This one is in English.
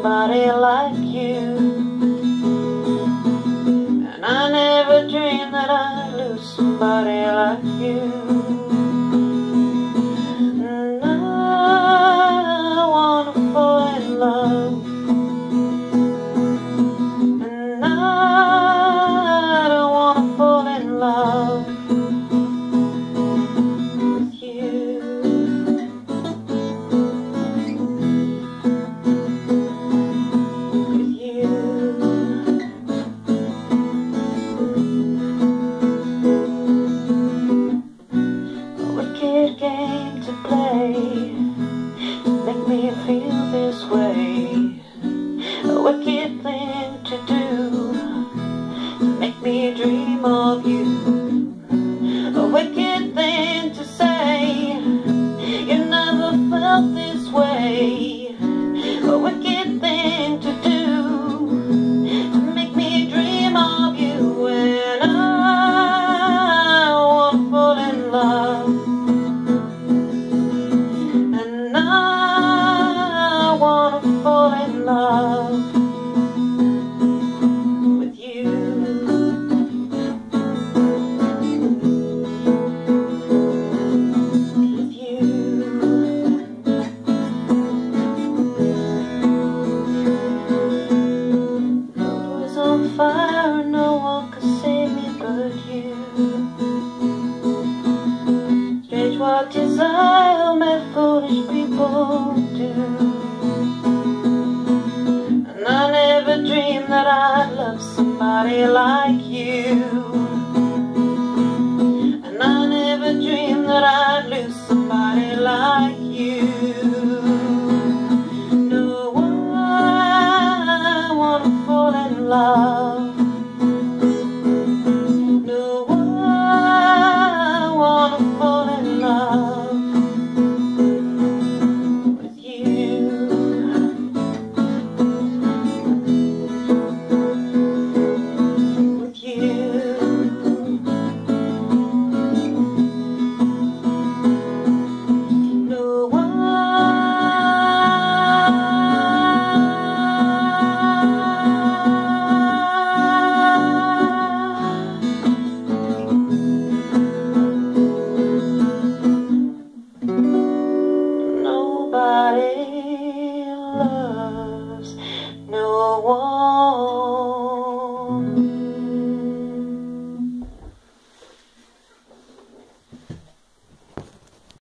somebody like you. And I never dreamed that I'd lose somebody like you. And I wanna fall in love, and I don't wanna fall in love with you. Game to play to make me feel this way, a wicked thing to do to make me dream of you, a wicked thing to say. You never felt this way, a wicked thing to do to make me dream of you. And I wanna fall in love, I wanna fall in love with you. With you. The world was on fire and no one could save me but you. Strange what desire made foolish people do. And I never dreamed that I'd love somebody like